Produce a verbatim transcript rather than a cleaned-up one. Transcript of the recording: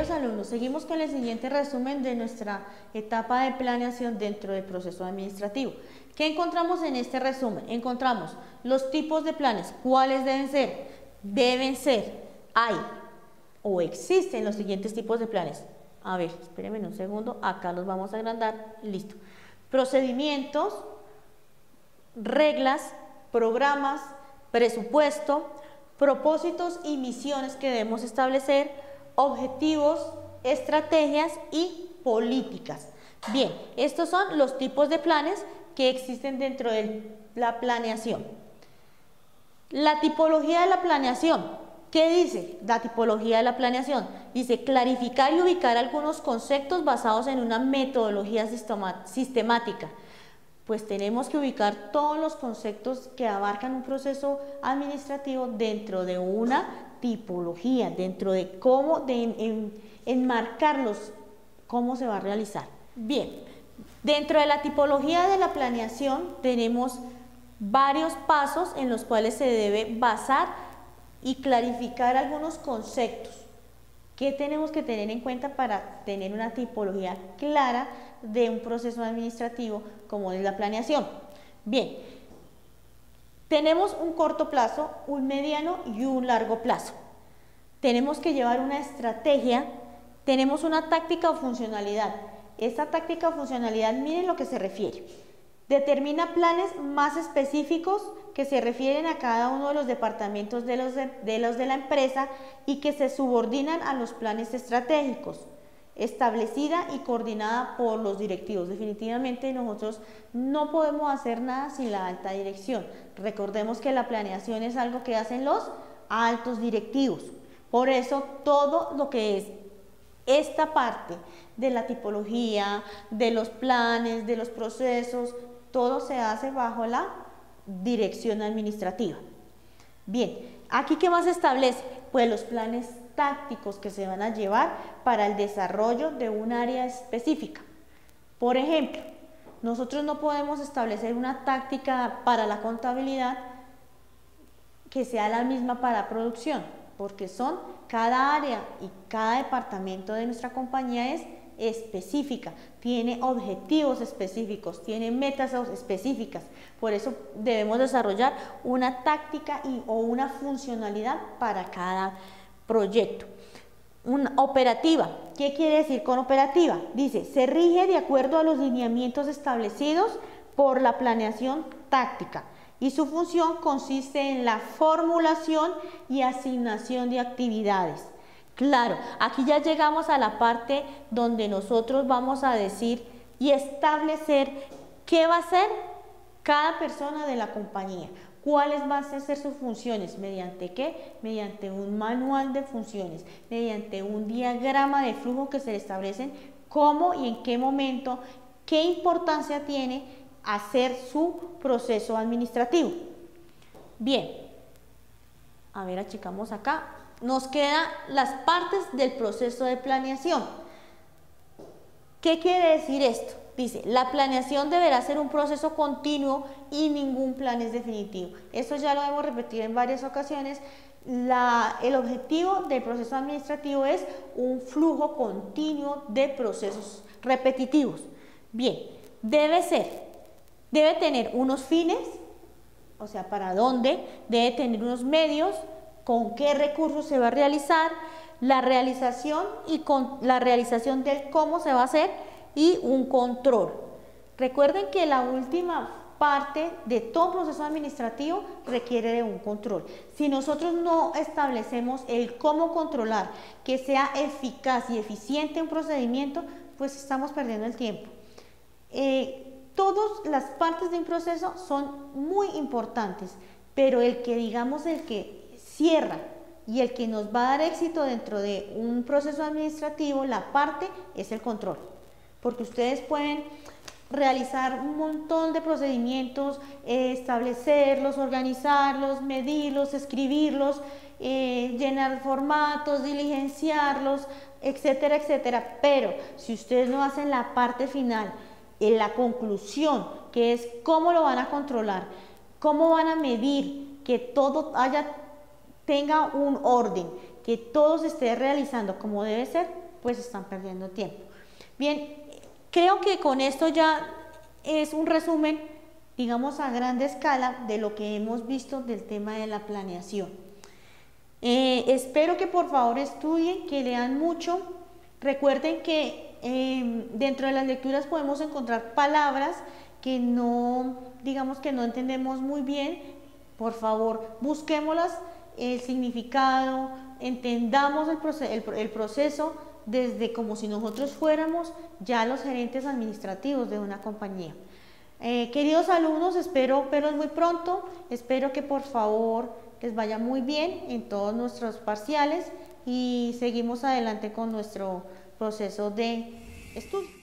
Queridos alumnos, seguimos con el siguiente resumen de nuestra etapa de planeación dentro del proceso administrativo. ¿Qué encontramos en este resumen? Encontramos los tipos de planes. ¿Cuáles deben ser? Deben ser, hay o existen los siguientes tipos de planes. A ver, espérenme un segundo, acá los vamos a agrandar, listo. Procedimientos, reglas, programas, presupuesto, propósitos y misiones que debemos establecer, objetivos, estrategias y políticas. Bien, estos son los tipos de planes que existen dentro de la planeación. La tipología de la planeación. ¿Qué dice la tipología de la planeación? Dice clarificar y ubicar algunos conceptos basados en una metodología sistemática. Pues tenemos que ubicar todos los conceptos que abarcan un proceso administrativo dentro de una tipología, dentro de cómo, de en, en, enmarcarlos, cómo se va a realizar. Bien, dentro de la tipología de la planeación tenemos varios pasos en los cuales se debe basar y clarificar algunos conceptos. ¿Qué tenemos que tener en cuenta para tener una tipología clara de un proceso administrativo como es la planeación? Bien, tenemos un corto plazo, un mediano y un largo plazo. Tenemos que llevar una estrategia, tenemos una táctica o funcionalidad. Esta táctica o funcionalidad, miren lo que se refiere. Determina planes más específicos que se refieren a cada uno de los departamentos de los de, de los de la empresa y que se subordinan a los planes estratégicos, establecida y coordinada por los directivos. Definitivamente nosotros no podemos hacer nada sin la alta dirección. Recordemos que la planeación es algo que hacen los altos directivos. Por eso todo lo que es esta parte de la tipología, de los planes, de los procesos, todo se hace bajo la dirección administrativa. Bien, ¿aquí qué más se establece? Pues los planes tácticos que se van a llevar para el desarrollo de un área específica. Por ejemplo, nosotros no podemos establecer una táctica para la contabilidad que sea la misma para producción, porque son cada área y cada departamento de nuestra compañía es específica, tiene objetivos específicos, tiene metas específicas. Por eso debemos desarrollar una táctica y, o una funcionalidad para cada proyecto. Una operativa, ¿qué quiere decir con operativa? Dice, se rige de acuerdo a los lineamientos establecidos por la planeación táctica y su función consiste en la formulación y asignación de actividades. Claro, aquí ya llegamos a la parte donde nosotros vamos a decir y establecer qué va a hacer cada persona de la compañía, cuáles van a ser sus funciones, mediante qué, mediante un manual de funciones, mediante un diagrama de flujo que se establecen cómo y en qué momento, qué importancia tiene hacer su proceso administrativo. Bien, a ver, achicamos acá. Nos quedan las partes del proceso de planeación. ¿Qué quiere decir esto? Dice, la planeación deberá ser un proceso continuo y ningún plan es definitivo. Esto ya lo hemos repetido en varias ocasiones. La, el objetivo del proceso administrativo es un flujo continuo de procesos repetitivos. Bien, debe ser, debe tener unos fines, o sea, para dónde, debe tener unos medios, con qué recursos se va a realizar, la realización y con la realización del cómo se va a hacer y un control. Recuerden que la última parte de todo proceso administrativo requiere de un control. Si nosotros no establecemos el cómo controlar, que sea eficaz y eficiente un procedimiento, pues estamos perdiendo el tiempo. Eh, todas las partes de un proceso son muy importantes, pero el que digamos el que cierra y el que nos va a dar éxito dentro de un proceso administrativo, la parte es el control, porque ustedes pueden realizar un montón de procedimientos, eh, establecerlos, organizarlos, medirlos, escribirlos, eh, llenar formatos, diligenciarlos, etcétera, etcétera, pero si ustedes no hacen la parte final, en la conclusión, que es cómo lo van a controlar, cómo van a medir que todo haya tenga un orden, que todo se esté realizando como debe ser, pues están perdiendo tiempo. Bien, creo que con esto ya es un resumen, digamos a grande escala, de lo que hemos visto del tema de la planeación. Eh, espero que por favor estudien, que lean mucho. Recuerden que eh, dentro de las lecturas podemos encontrar palabras que no, digamos que no entendemos muy bien. Por favor, busquémoslas, el significado, entendamos el, proce el, el proceso desde como si nosotros fuéramos ya los gerentes administrativos de una compañía. Eh, queridos alumnos, espero verlos muy pronto, espero que por favor les vaya muy bien en todos nuestros parciales y seguimos adelante con nuestro proceso de estudio.